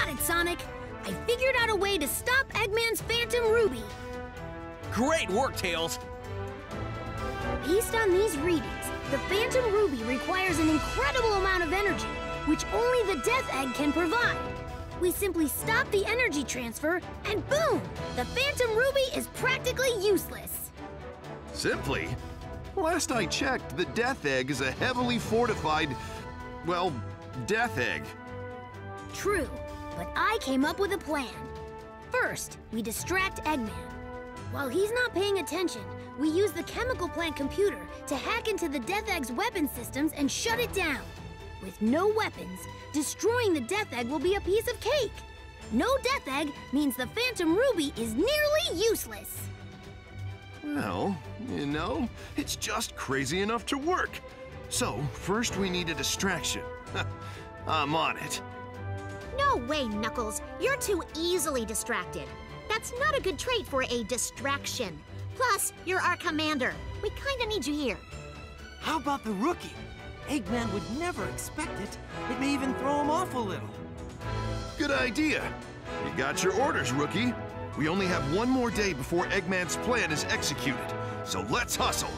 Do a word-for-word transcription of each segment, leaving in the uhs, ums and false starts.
got it, Sonic! I figured out a way to stop Eggman's Phantom Ruby. Great work, Tails! Based on these readings, the Phantom Ruby requires an incredible amount of energy, which only the Death Egg can provide. We simply stop the energy transfer, and boom! The Phantom Ruby is practically useless. Simply? Last I checked, the Death Egg is a heavily fortified, well, Death Egg. True, but I came up with a plan. First, we distract Eggman. While he's not paying attention, we use the chemical plant computer to hack into the Death Egg's weapon systems and shut it down. With no weapons, destroying the Death Egg will be a piece of cake. No Death Egg means the Phantom Ruby is nearly useless. Well, you know, it's just crazy enough to work. So, first we need a distraction. I'm on it. No way, Knuckles. You're too easily distracted. That's not a good trait for a distraction. Plus, you're our commander. We kinda need you here. How about the rookie? Eggman would never expect it. It may even throw him off a little. Good idea. You got your orders, rookie. We only have one more day before Eggman's plan is executed, so let's hustle.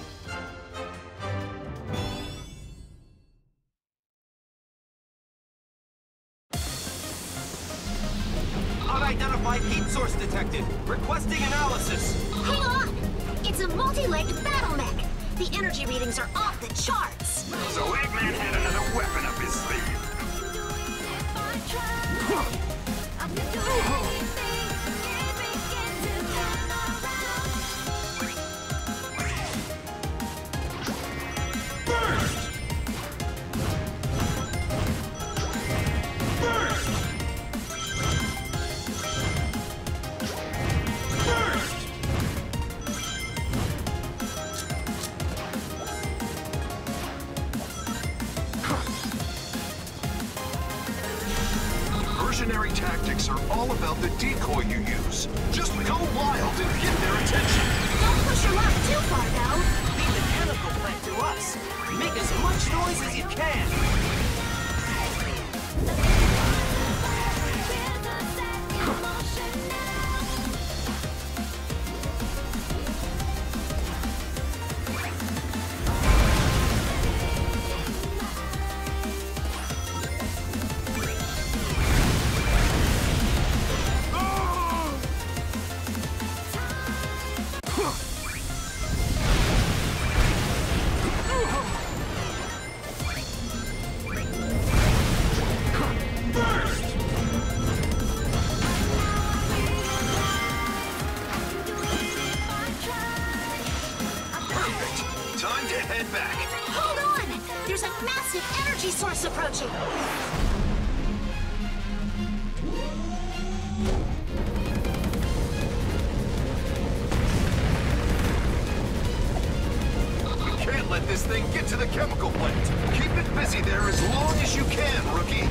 Unidentified heat source detected. Requesting analysis. Hang on! It's a multi-legged battle mech. The energy readings are off the charts. So Eggman had another weapon up his sleeve. Mercenary tactics are all about the decoy you use. Just go wild and get their attention. Don't push your luck too far, though. Leave the chemical plant to us. Make as much noise as you can. Head back. Hold on! There's a massive energy source approaching. We can't let this thing get to the chemical plant. Keep it busy there as long as you can, rookie.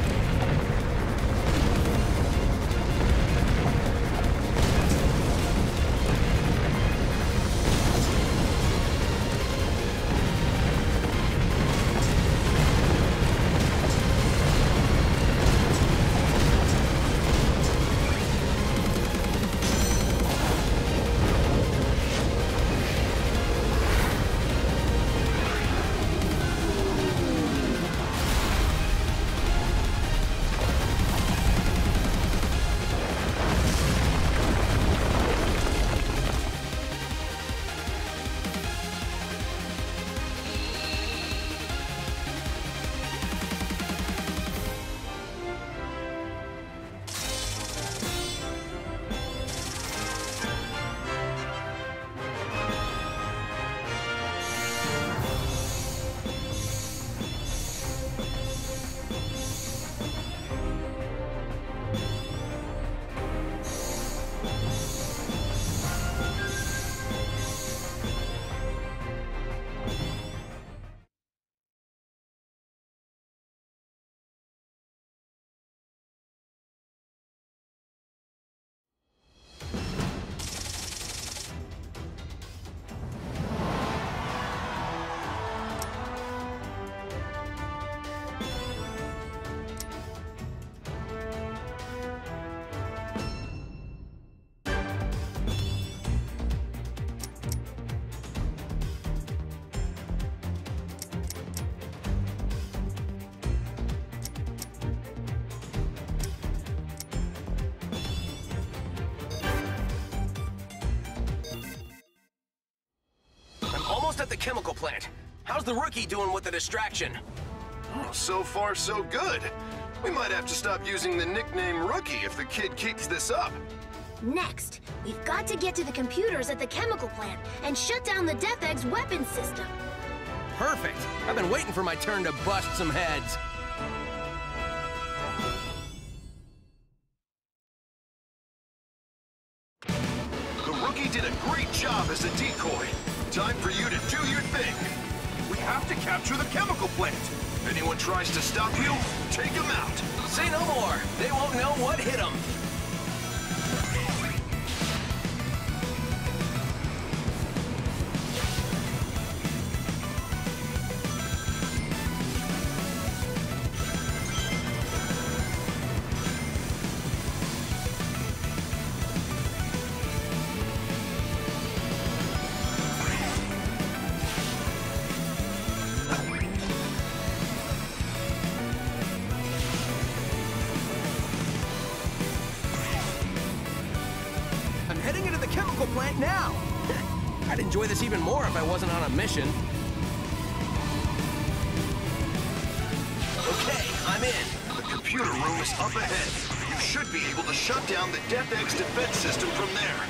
at the chemical plant. How's the rookie doing with the distraction? Oh, so far, so good. We might have to stop using the nickname Rookie if the kid keeps this up. Next, we've got to get to the computers at the chemical plant and shut down the Death Egg's weapon system. Perfect. I've been waiting for my turn to bust some heads. The rookie did a great job as a decoy. Time for you to do your thing. We have to capture the chemical plant. Anyone tries to stop you, take them out. Say no more. They won't know what hit them. Heading into the chemical plant now. I'd enjoy this even more if I wasn't on a mission. Okay, I'm in. The computer room is up ahead. You should be able to shut down the Death Egg's defense system from there.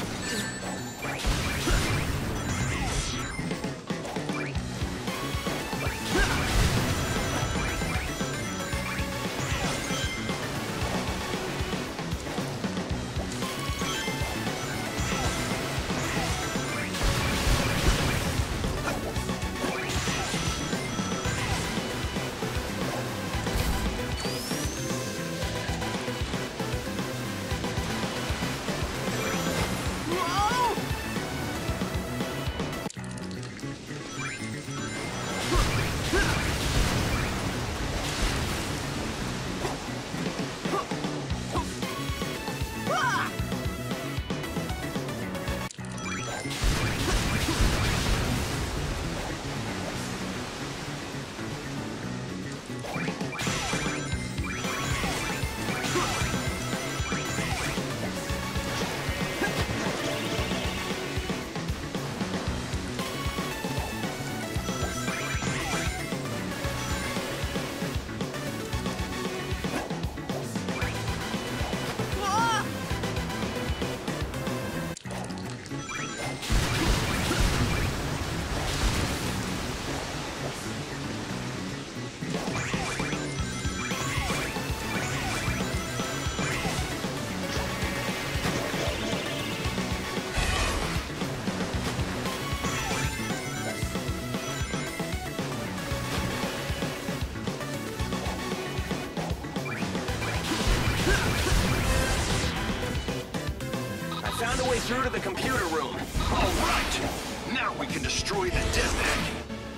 Found a way through to the computer room. All right! Now we can destroy the Death Egg.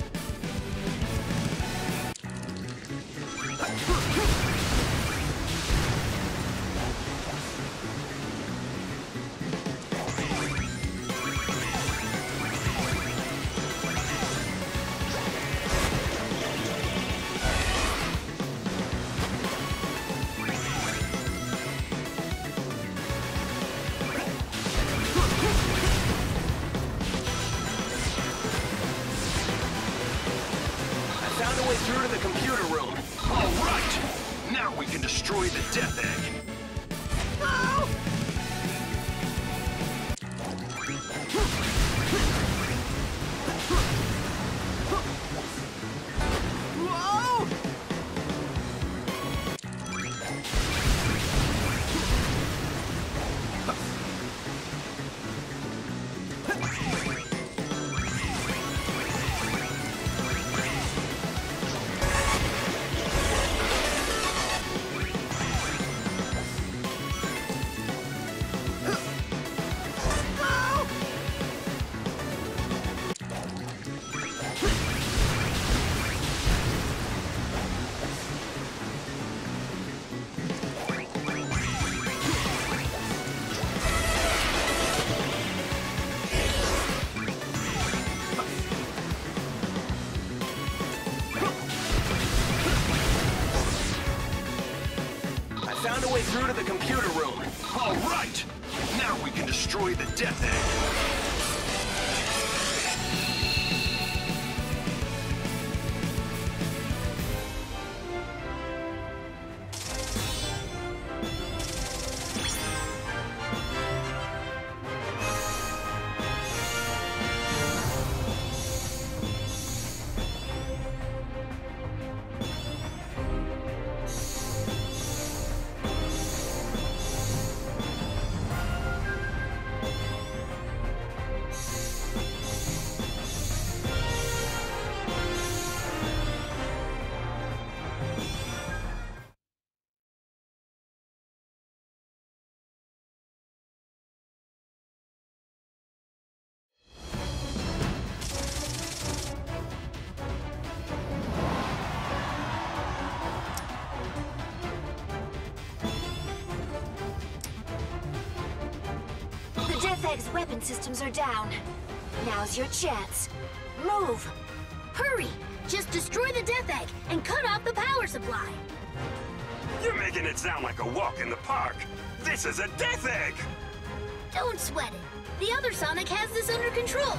Found a way through to the computer room. All right! Now we can destroy the Death Egg. Oh! Whoa! Found a way through to the computer room. All right! Now we can destroy the Death Egg. Death Egg's weapon systems are down. Now's your chance. Move! Hurry! Just destroy the Death Egg and cut off the power supply. You're making it sound like a walk in the park. This is a Death Egg! Don't sweat it. The other Sonic has this under control.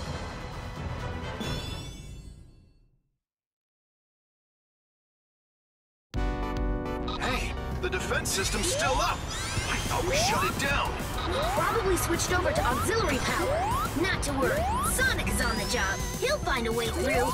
Hey, the defense system's still up. I thought we shut it down. Probably switched over to auxiliary power. Not to worry. Sonic is on the job. He'll find a way through.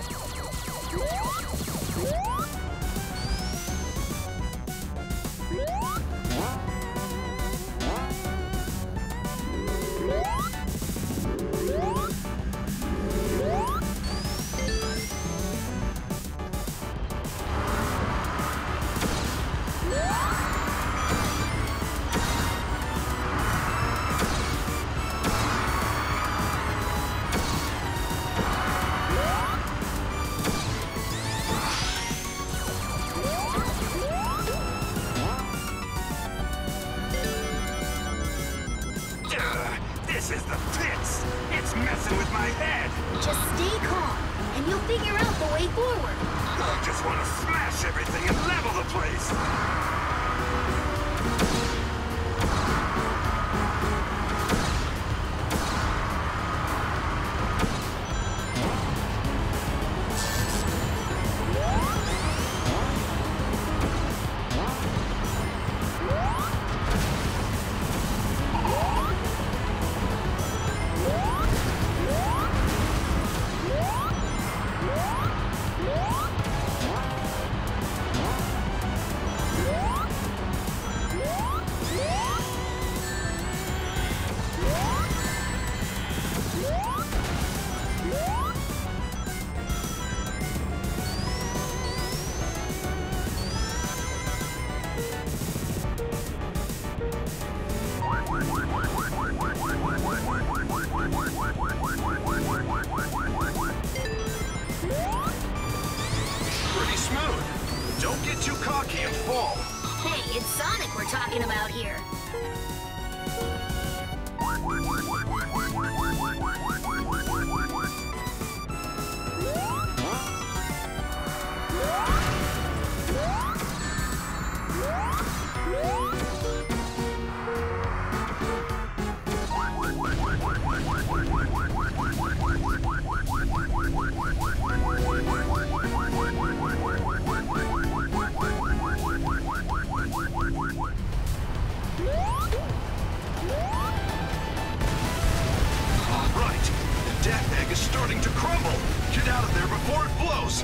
This is the pits! It's messing with my head! Just stay calm, and you'll figure out the way forward. I just want to smash everything and level the place! Pretty smooth. Don't get too cocky and fall. Hey, it's Sonic we're talking about here. Is starting to crumble. Get out of there before it blows.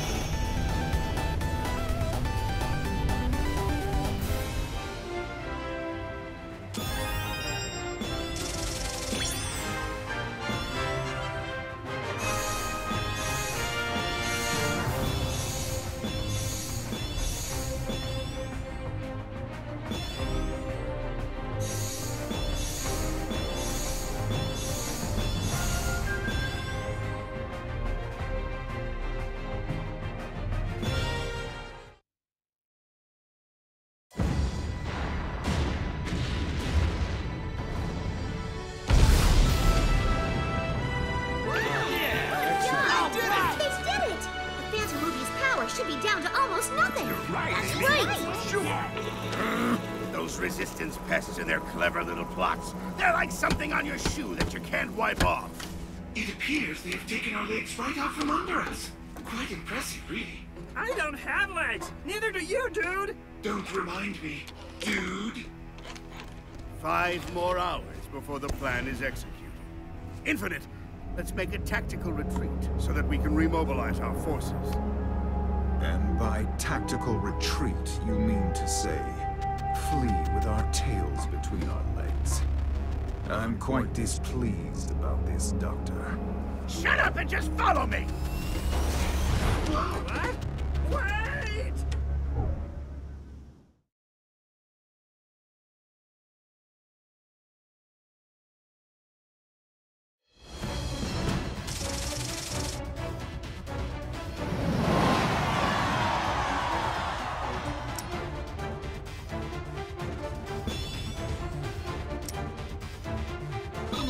Should be down to almost nothing. You're right. That's Amy. right. Sure. Those resistance pests and their clever little plots. They're like something on your shoe that you can't wipe off. It appears they have taken our legs right out from under us. Quite impressive, really. I don't have legs. Neither do you, dude. Don't remind me, dude. Five more hours before the plan is executed. Infinite, let's make a tactical retreat so that we can remobilize our forces. And by tactical retreat, you mean to say, flee with our tails between our legs. I'm quite displeased about this, Doctor. Shut up and just follow me! What? Wait!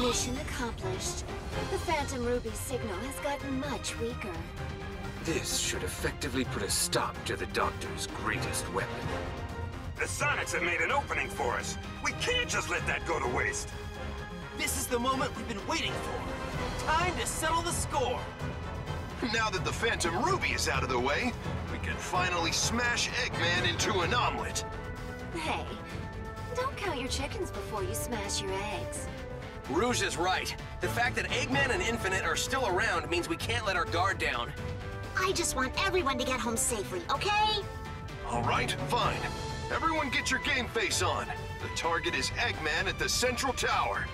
Mission accomplished. The Phantom Ruby's signal has gotten much weaker. This should effectively put a stop to the Doctor's greatest weapon. The Sonics have made an opening for us. We can't just let that go to waste. This is the moment we've been waiting for. Time to settle the score. Now that the Phantom Ruby is out of the way, we can finally smash Eggman into an omelet. Hey, don't count your chickens before you smash your eggs. Rouge is right. The fact that Eggman and Infinite are still around means we can't let our guard down. I just want everyone to get home safely, okay? All right, fine. Everyone get your game face on. The target is Eggman at the Central Tower.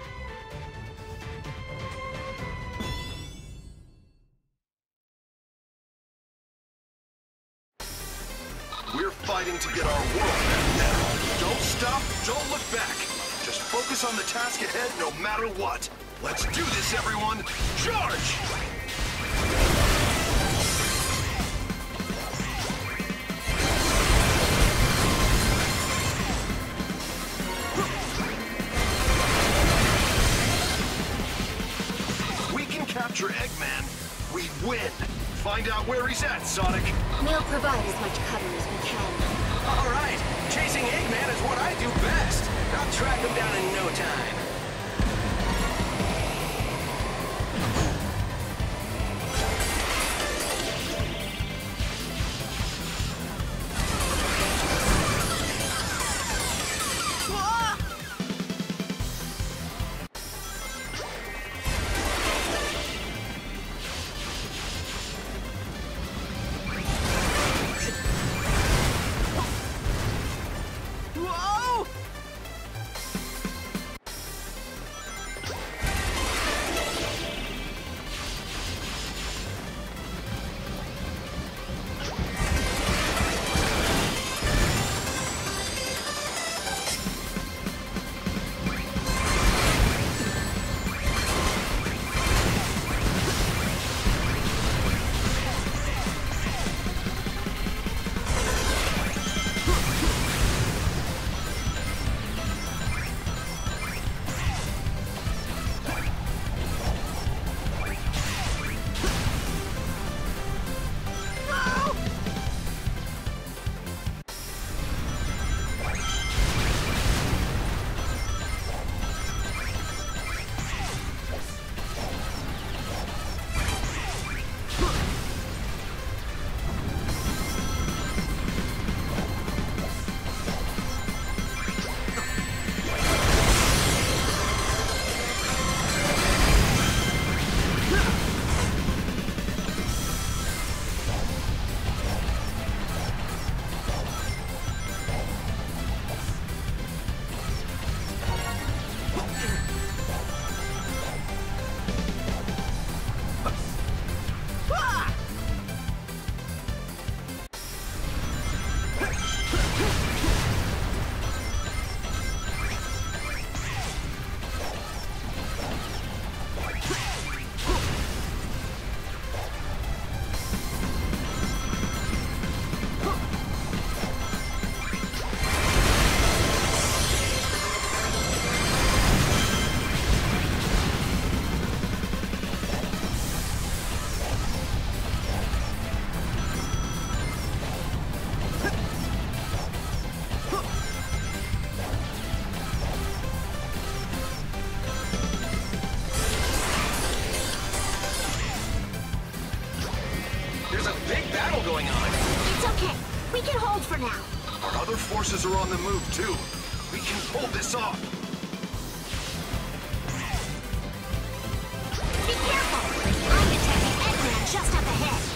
We're fighting to get our world back now. Don't stop, don't look back. Just focus on the task ahead no matter what. Let's do this, everyone. Charge! We can capture Eggman. We win. Find out where he's at, Sonic. We'll provide as much cover as we can. All right, chasing Eggman is what I do best. I'll track him down in no time. going on. It's okay. We can hold for now. Our other forces are on the move, too. We can pull this off. Be careful! I'm detecting Eggman just up ahead.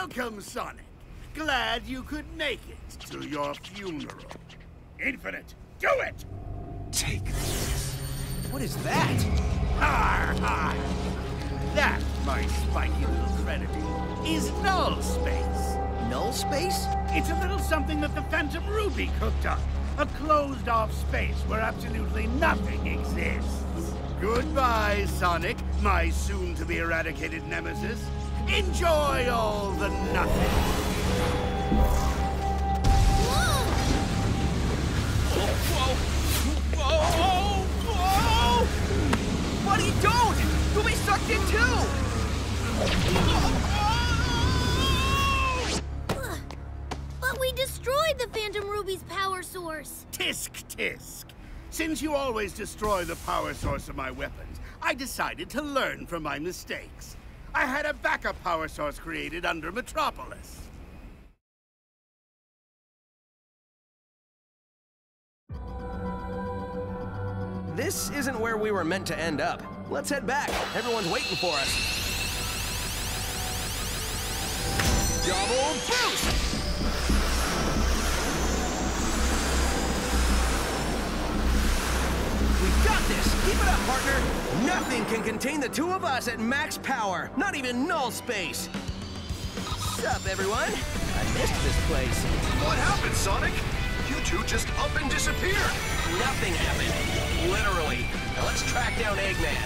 Welcome, Sonic. Glad you could make it to your funeral. Infinite, do it! Take this. What is that? Har, har. That, my spiky little predator, is null space. Null space? It's a little something that the Phantom Ruby cooked up. A closed-off space where absolutely nothing exists. Goodbye, Sonic, my soon-to-be eradicated nemesis. Enjoy all the nothing. Whoa! Whoa! Whoa! Buddy, don't! You'll be sucked in too! But we destroyed the Phantom Ruby's power source. Tisk, tisk. Since you always destroy the power source of my weapons, I decided to learn from my mistakes. I had a backup power source created under Metropolis. This isn't where we were meant to end up. Let's head back. Everyone's waiting for us. Double boost! We got this! Keep it up, partner! Nothing can contain the two of us at max power. Not even null space. Sup, everyone? I missed this place. What happened, Sonic? You two just up and disappeared. Nothing happened. Literally. Now let's track down Eggman.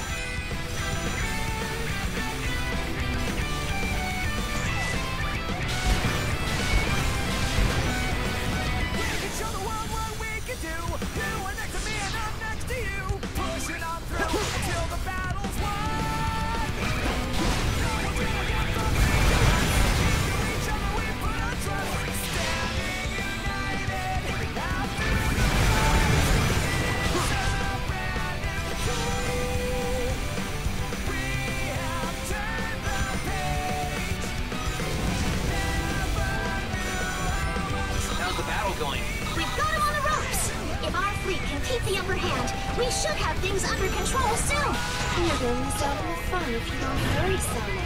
We can show the world what we can do. You are next to me and I'm next to you. Pushing on through until the battle's won. No one's gonna get from me. Each other we put our trust. Standing united after the fight. How's the battle going? We've got him on the ropes. If our fleet can keep the upper hand, we should have things under control soon. You're gonna miss out on the fun if you don't hurry, Sonic.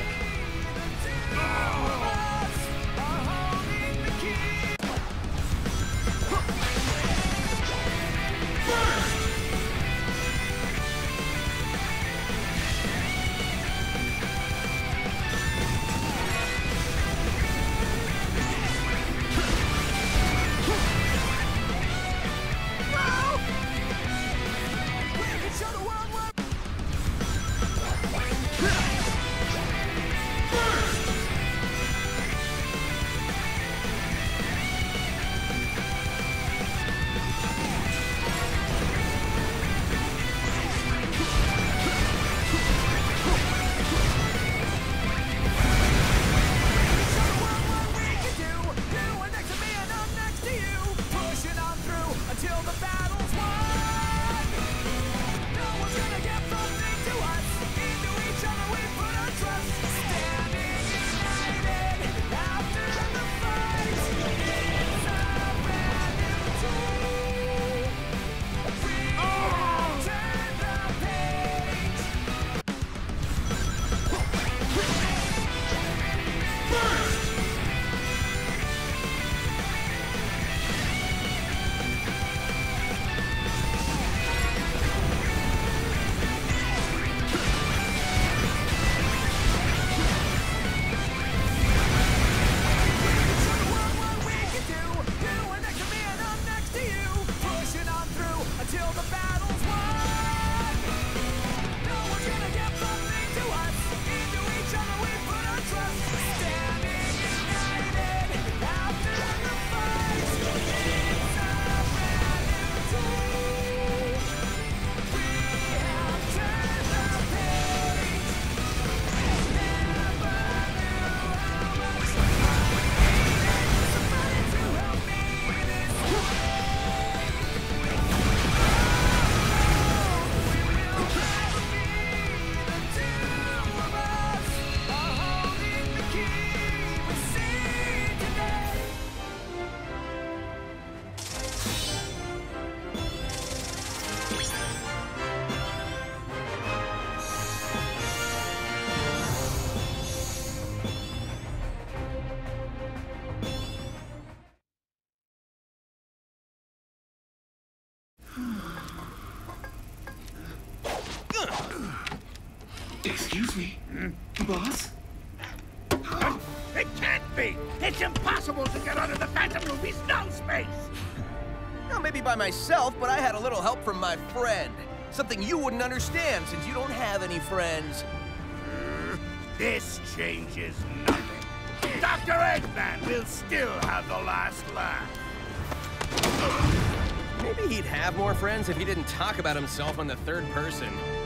Excuse me, boss? It can't be! It's impossible to get out of the Phantom Ruby's null space! Well, maybe by myself, but I had a little help from my friend. Something you wouldn't understand since you don't have any friends. This changes nothing. Doctor Eggman will still have the last laugh. Maybe he'd have more friends if he didn't talk about himself in the third person.